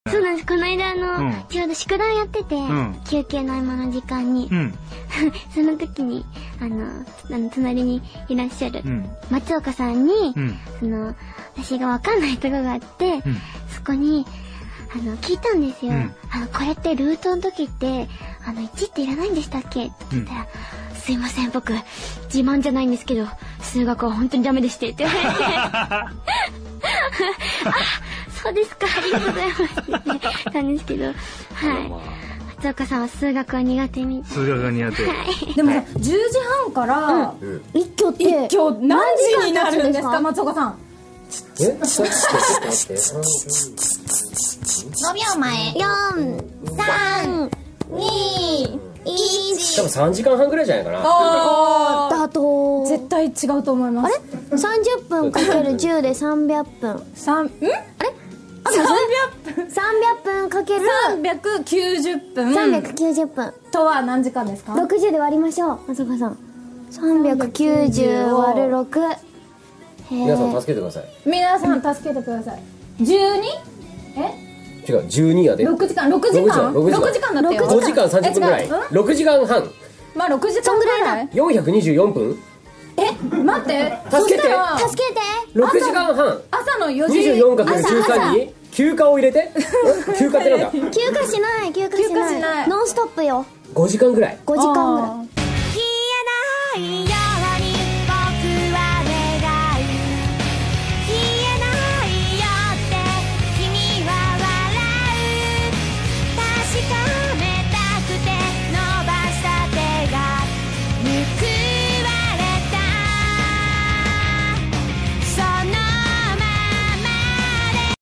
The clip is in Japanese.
そうなんです。この間ちょうど宿題やってて、休憩の合間の時間に、その時に、隣にいらっしゃる松岡さんに、私がわかんないとこがあって、そこに、聞いたんですよ。これってルートの時って、1っていらないんでしたっけって聞いたら、すいません、僕、自慢じゃないんですけど、数学は本当にダメでして、って言われて、あ、そうですか、ありがとうございますって言ってたんですけど、はい。松岡さんは数学は苦手みたい。 数学が苦手。 はい。 でもさ、10時半から一挙って一挙何時になるんですか、松岡さん。 え 5秒前。 4、3、2、1。 多分3時間半ぐらいじゃないかな。 あだと絶対違うと思います。 あれ30分かける10で300分。300分かける 390分。 390分とは何時間ですか ？60で割りましょう、松岡さん。390割る6。 皆さん助けてください。 皆さん助けてください。12？ 違う、12やで。 6時間だったよ。 5時間30分ぐらい。6時間半。 まあ6時間ぐらい。 424分。 待って。 助けて。6時間半。 朝の4時。 24かける13に休暇を入れて。休暇ってなんだ？ 休暇しない。ノンストップよ。 5時間ぐらい。 5時間ぐらい。